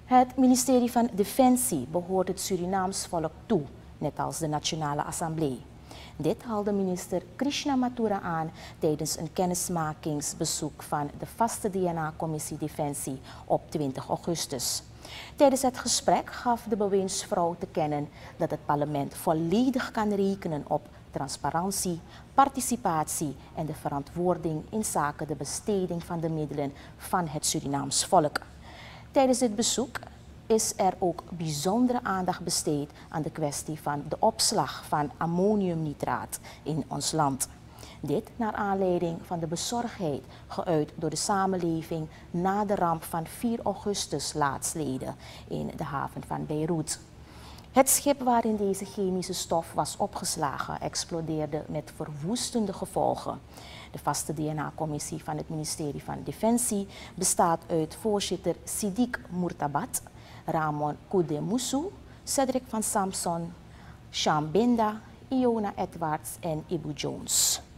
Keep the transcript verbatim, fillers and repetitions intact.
Het ministerie van Defensie behoort het Surinaams volk toe, net als de Nationale Assemblée. Dit haalde minister Krishna Mathura aan tijdens een kennismakingsbezoek van de vaste D N A-commissie Defensie op twintig augustus. Tijdens het gesprek gaf de bewindsvrouw te kennen dat het parlement volledig kan rekenen op transparantie, participatie en de verantwoording in zaken de besteding van de middelen van het Surinaams volk. Tijdens dit bezoek is er ook bijzondere aandacht besteed aan de kwestie van de opslag van ammoniumnitraat in ons land. Dit naar aanleiding van de bezorgdheid geuit door de samenleving na de ramp van vier augustus laatstleden in de haven van Beirut. Het schip waarin deze chemische stof was opgeslagen explodeerde met verwoestende gevolgen. De vaste D N A-commissie van het ministerie van Defensie bestaat uit voorzitter Sidik Mourtabat, Ramon Kudemusu, Cedric van Samson, Sham Binda, Iona Edwards en Ibu Jones.